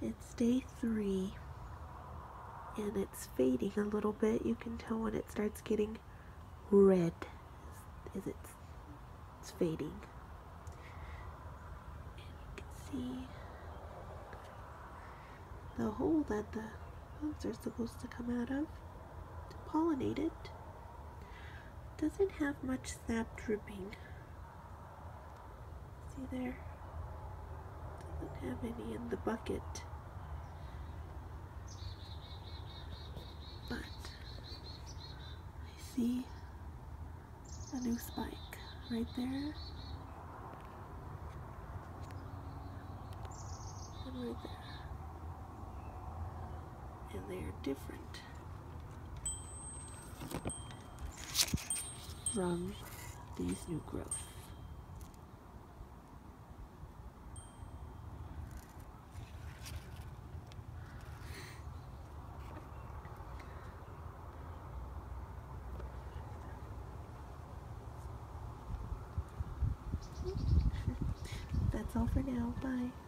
It's day 3 and it's fading a little bit. You can tell when it starts getting red as it's fading. And you can see the hole that the bugs are supposed to come out of to pollinate it doesn't have much sap dripping. See there? Doesn't have any in the bucket. But I see a new spike right there. And right there. And they're different from these new growth. That's all for now. Bye.